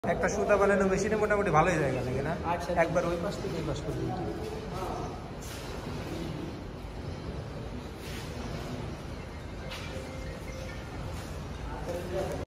একটা সুতা বানানো মেশিনে মোটামুটি ভালোই জায়গা লাগে না? একবার ওই পাশ থেকে এই পাশ পর্যন্ত।